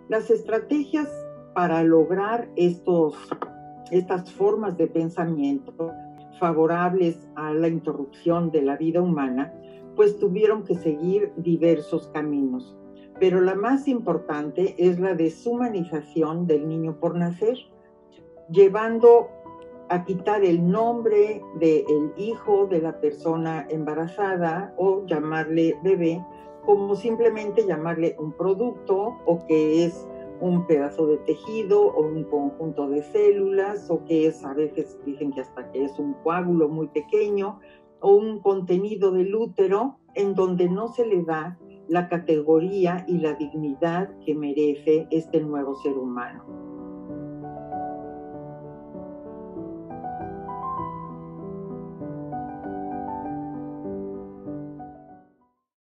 Las estrategias para lograr estas formas de pensamiento favorables a la interrupción de la vida humana, pues tuvieron que seguir diversos caminos. Pero la más importante es la deshumanización del niño por nacer, llevando a quitar el nombre del hijo de la persona embarazada o llamarle bebé, como simplemente llamarle un producto, o que es un pedazo de tejido o un conjunto de células, o que es, a veces dicen que hasta que es un coágulo muy pequeño o un contenido del útero, en donde no se le da la categoría y la dignidad que merece este nuevo ser humano.